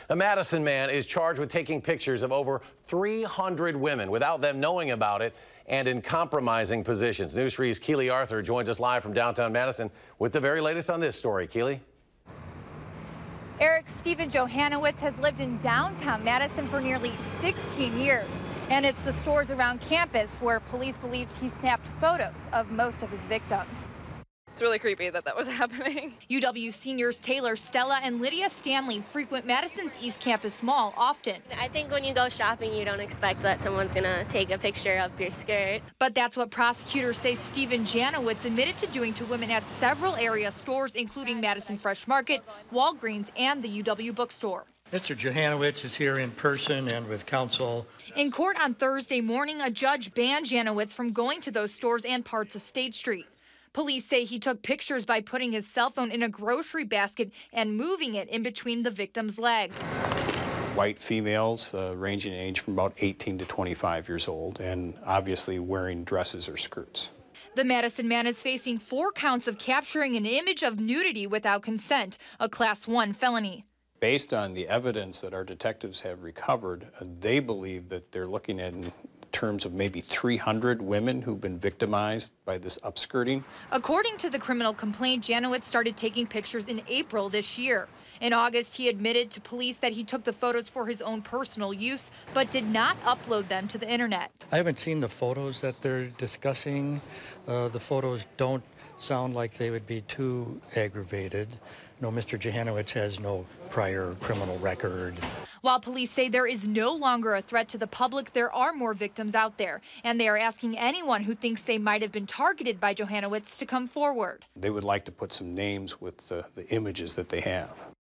A Madison man is charged with taking pictures of over 300 women without them knowing about it and in compromising positions. News 3's Keely Arthur joins us live from downtown Madison with the very latest on this story. Keely? Eric, Stephen Johanowitz has lived in downtown Madison for nearly 16 years. And it's the stores around campus where police believe he snapped photos of most of his victims. It's really creepy that was happening. UW seniors Taylor, Stella, and Lydia Stanley frequent Madison's East Campus Mall often. I think when you go shopping, you don't expect that someone's going to take a picture of your skirt. But that's what prosecutors say Stephen Janowitz admitted to doing to women at several area stores, including Madison Fresh Market, Walgreens, and the UW bookstore. Mr. Johanowitz is here in person and with counsel. In court on Thursday morning, a judge banned Janowitz from going to those stores and parts of State Street. Police say he took pictures by putting his cell phone in a grocery basket and moving it in between the victim's legs. White females ranging in age from about 18 to 25 years old and obviously wearing dresses or skirts. The Madison man is facing 4 counts of capturing an image of nudity without consent, a Class 1 felony. Based on the evidence that our detectives have recovered, they believe that they're looking at in terms of maybe 300 women who've been victimized by this upskirting. According to the criminal complaint, Janowitz started taking pictures in April this year. In August, he admitted to police that he took the photos for his own personal use, but did not upload them to the internet. I haven't seen the photos that they're discussing. The photos don't sound like they would be too aggravated. No, Mr. Johanowitz has no prior criminal record. While police say there is no longer a threat to the public, there are more victims out there, and they are asking anyone who thinks they might have been targeted by Johanowitz to come forward. They would like to put some names with the images that they have.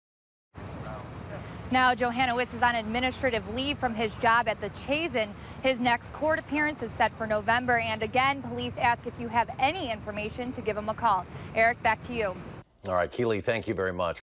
Now, Johanowitz is on administrative leave from his job at the Chazen. His next court appearance is set for November, and again, police ask if you have any information to give him a call. Eric, back to you. All right, Keely, thank you very much.